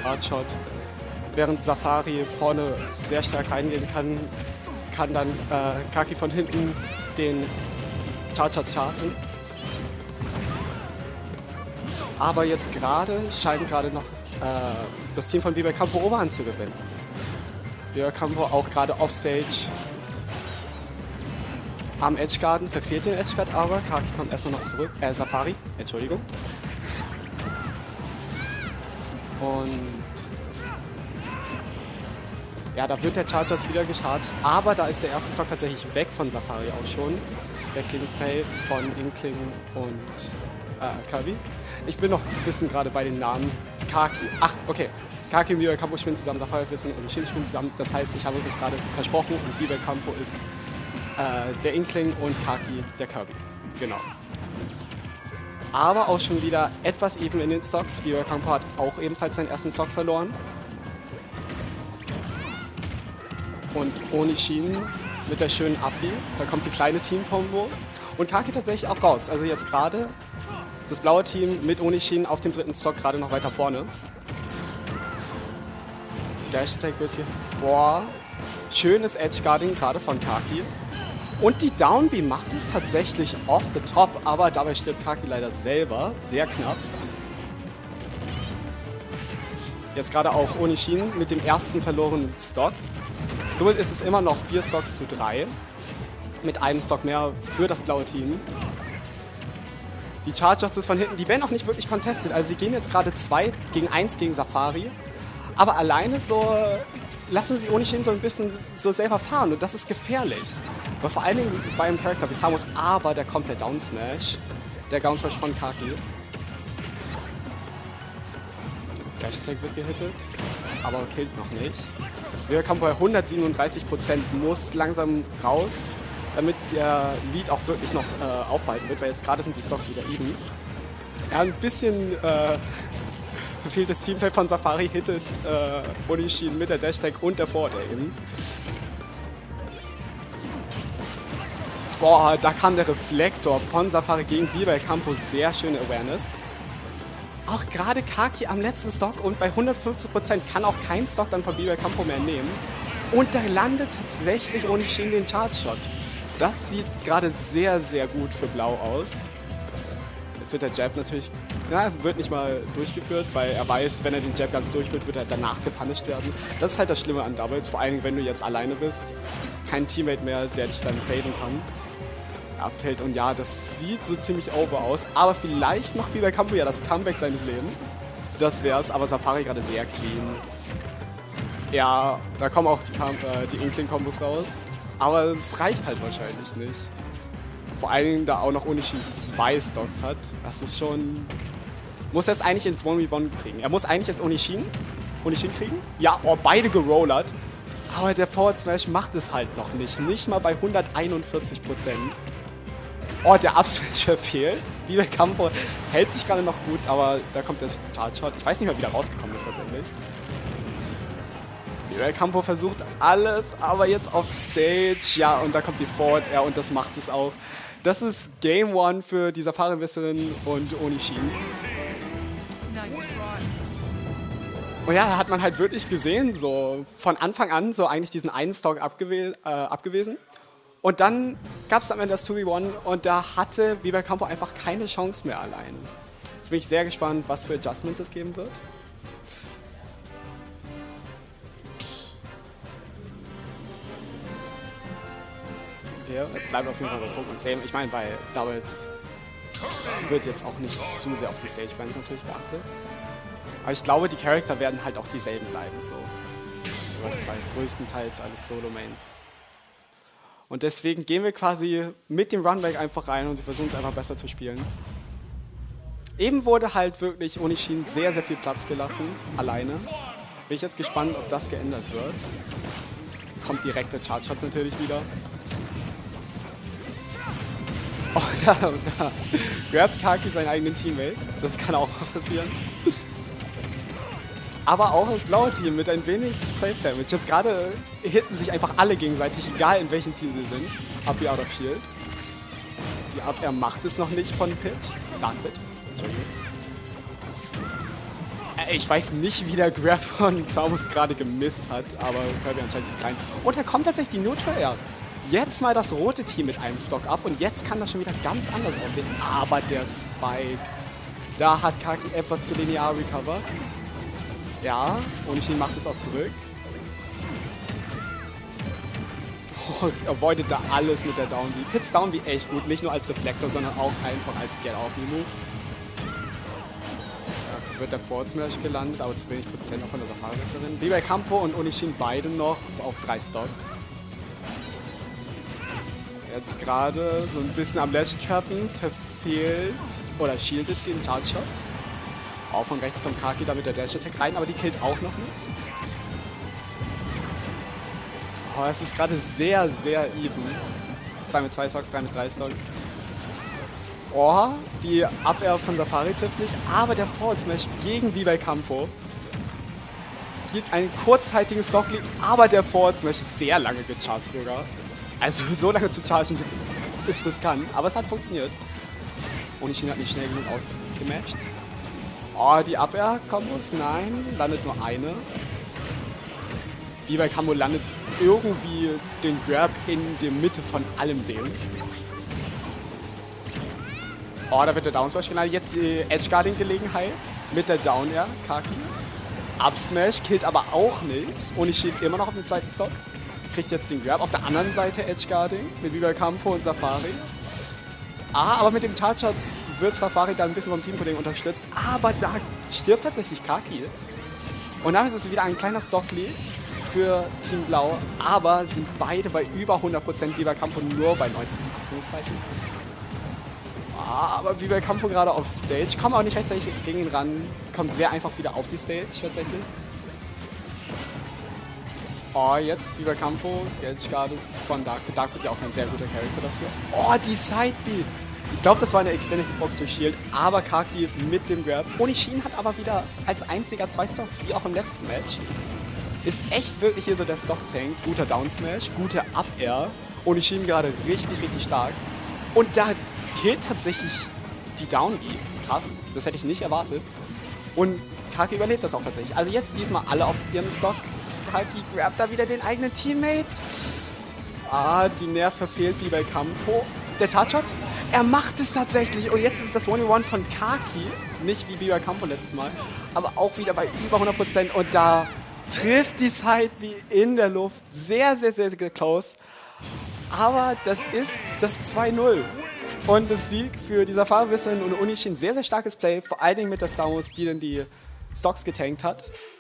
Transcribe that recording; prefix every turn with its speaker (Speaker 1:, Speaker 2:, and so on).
Speaker 1: Charge Shot. Während Safari vorne sehr stark reingehen kann, kann dann Kaki von hinten den Charge Shot starten. Aber jetzt scheint gerade noch das Team von Bibel Campo Oberhand zu gewinnen. Bibel Campo auch gerade offstage am Edgeguarden, verfehlt den Edgeguard aber. Kaki kommt erstmal noch zurück. Safari, Entschuldigung. Und ja, da wird der Charge jetzt wieder gestartet. Aber da ist der erste Stock tatsächlich weg von Safari auch schon. Sehr cleanes Play von Inkling und Kirby. Ich bin noch ein bisschen gerade bei den Namen. Kaki. Ach, okay. Kaki und Bibel Campo spielen zusammen, Safari und Onishin spielen zusammen. Das heißt, ich habe mich gerade versprochen und Bibel Campo ist der Inkling und Kaki der Kirby. Genau. Aber auch schon wieder etwas even in den Stocks. Bibel Campo hat auch ebenfalls seinen ersten Stock verloren. Und Onishin mit der schönen Abi. Da kommt die kleine Team-Kombo. Und Kaki tatsächlich auch raus. Also jetzt gerade das blaue Team mit Onishin auf dem dritten Stock gerade noch weiter vorne. Dash Attack wird hier. Boah. Schönes Edge-Guarding gerade von Kaki. Und die Down B macht es tatsächlich off the top, aber dabei stirbt Kaki leider selber. Sehr knapp. Jetzt gerade auch Onishin mit dem ersten verlorenen Stock. Somit ist es immer noch 4 Stocks zu 3. Mit einem Stock mehr für das blaue Team. Die Chargers ist von hinten, die werden auch nicht wirklich contested. Also sie gehen jetzt gerade 2 gegen 1 gegen Safari. Aber alleine so lassen sie Onishin so ein bisschen so selber fahren. Und das ist gefährlich. Aber vor allen Dingen bei einem Charakter wie Samus, aber der kommt der Down Smash. Der Down Smash von Kaki. Der Hashtag wird gehittet, aber killt noch nicht. Wir kommen bei 137%, muss langsam raus, damit der Lead auch wirklich noch aufbehalten wird, weil jetzt gerade sind die Stocks wieder even. Ja, ein bisschen verfehltes Teamplay von Safari hittet Onishin mit der Dash-Tag und der Forward-Aim. Boah, da kam der Reflektor von Safari gegen Bibel Campo, sehr schöne Awareness. Auch gerade Kaki am letzten Stock und bei 150% kann auch kein Stock dann von Bibel Campo mehr nehmen. Und da landet tatsächlich Onishin den Charge Shot. Das sieht gerade sehr, sehr gut für Blau aus. Jetzt wird der Jab natürlich, wird nicht mal durchgeführt, weil er weiß, wenn er den Jab ganz durchführt, wird er danach gepunished werden. Das ist halt das Schlimme an Doubles, vor allem wenn du jetzt alleine bist. Kein Teammate mehr, der dich dann saven kann. Abtailt und ja, das sieht so ziemlich over aus, aber vielleicht macht Bibel Campo ja das Comeback seines Lebens. Das wär's, aber Safari gerade sehr clean. Ja, da kommen auch die Inkling-Kombos raus, aber es reicht halt wahrscheinlich nicht. Vor allen Dingen, da auch noch Onishin 2 Stocks hat, das ist schon... Muss er es eigentlich ins 1v1 kriegen. Er muss eigentlich jetzt Onishin kriegen. Ja, oh, beide gerollert. Aber der Forward Smash macht es halt noch nicht. Nicht mal bei 141%. Oh, der Up-Smash verfehlt. Bibel Campo hält sich gerade noch gut, aber da kommt der Charge-Shot. Ich weiß nicht mehr, wie der rausgekommen ist tatsächlich. Bibel Campo versucht alles, aber jetzt auf Stage. Ja, und da kommt die Forward Air und das macht es auch. Das ist Game 1 für die Safari-Wissin und Onishin. Und ja, da hat man halt wirklich gesehen, so von Anfang an so eigentlich diesen einen Stock abgewiesen. Und dann gab es am Ende das 2v1 und da hatte Bibel Campo einfach keine Chance mehr allein. Jetzt bin ich sehr gespannt, was für Adjustments es geben wird. Okay, es bleibt auf jeden Fall bei Pokémon same. Ich meine, bei Doubles wird jetzt auch nicht zu sehr auf die Stage-Bands natürlich beachtet. Aber ich glaube, die Charakter werden halt auch dieselben bleiben, so. Soweit ich weiß, größtenteils alles Solo-Mains. Und deswegen gehen wir quasi mit dem Runback einfach rein und sie versuchen es einfach besser zu spielen. Eben wurde halt wirklich Onishin sehr, sehr viel Platz gelassen, alleine. Bin ich jetzt gespannt, ob das geändert wird. Kommt direkt der Charge-Shot natürlich wieder. Oh, da grabt Kaki seinen eigenen Teammate. Das kann auch passieren. Aber auch das blaue Team mit ein wenig Safe Damage. Jetzt gerade hitten sich einfach alle gegenseitig, egal in welchem Team sie sind. Up out of Shield. Die Up Air macht es noch nicht von Pit. Dark Pit. Ich weiß nicht, wie der Grab von Samus gerade gemisst hat, aber Kirby anscheinend zu klein. Und da kommt tatsächlich die Neutral Air. Jetzt mal das rote Team mit einem Stock ab und jetzt kann das schon wieder ganz anders aussehen. Aber der Spike, da hat Kaki etwas zu linear recovered. Ja, Onishi macht es auch zurück. Oh, avoidet da alles mit der Down B. Pits Down B echt gut, nicht nur als Reflektor, sondern auch einfach als Get-Off-Me-Move. Da wird der Forward Smash gelandet, aber zu wenig Prozent auch von der Safari-Wrestlerin. B-Bay Campo und Onishin beide noch auf 3 Stocks. Jetzt gerade so ein bisschen am Ledge trappen, verfehlt oder shieldet den Charge Shot. Auch von rechts kommt Kaki da mit der Dash Attack rein, aber die killt auch noch nicht. Oh, es ist gerade sehr, sehr even. 2 mit 2 Stocks, 3 mit 3 Stocks. Oh, die Up-Air von Safari trifft nicht, aber der Forward Smash gegen B-Bay Campo gibt einen kurzzeitigen Stock-Lead, aber der Forward Smash ist sehr lange gecharged sogar. Also so lange zu chargen ist riskant, aber es hat funktioniert. Onishi hat nicht schnell genug ausgematcht. Oh, die Up-Air-Kombos, nein, landet nur eine. B-Bay Campo landet irgendwie den Grab in der Mitte von allem dem. Oh, da wird der Down Smash gelandet. Jetzt die Edge-Guarding-Gelegenheit mit der Down-Air, Kaki. Up-Smash killt aber auch nicht. Onishi immer noch auf dem zweiten Stock. Kriegt jetzt den Grab. Auf der anderen Seite Edge-Guarding mit B-Bay Campo und Safari. Aber mit dem Charge-Shots wird Safari dann ein bisschen vom Teamkollegen unterstützt. Aber da stirbt tatsächlich Kaki. Und dann ist es wieder ein kleiner Stock-Lead für Team Blau. Aber sind beide bei über 100%. B-Bay Campo nur bei 19 Anführungszeichen. Aber B-Bay Campo gerade auf Stage. Kommt auch nicht rechtzeitig gegen ihn ran. Kommt sehr einfach wieder auf die Stage tatsächlich. Oh, jetzt B-Bay Campo, jetzt gerade von Dark. Dark wird ja auch ein sehr guter Charakter dafür. Oh, die Side-B. Ich glaube, das war eine Extended Hitbox durch Shield, aber Kaki mit dem Grab. Onishin hat aber wieder als einziger 2 Stocks, wie auch im letzten Match. Ist echt wirklich hier so der Stock-Tank. Guter Down-Smash, gute Up-Air. Onishin gerade richtig, richtig stark. Und da killt tatsächlich die Down-B. Krass, das hätte ich nicht erwartet. Und Kaki überlebt das auch tatsächlich. Also jetzt diesmal alle auf ihrem Stock. Kaki grabt da wieder den eigenen Teammate. Die Nerv verfehlt B-Bay Campo. Der Touchshot, er macht es tatsächlich. Und jetzt ist das 1-in-1 von Kaki. Nicht wie B-Bay Campo letztes Mal. Aber auch wieder bei über 100%. Und da trifft die Side-B in der Luft. Sehr, sehr, sehr, sehr close. Aber das ist das 2-0. Und das Sieg für die Safari-Wrestlerin und Onishin. Sehr, sehr starkes Play. Vor allen Dingen mit der Star Wars, die dann die Stocks getankt hat.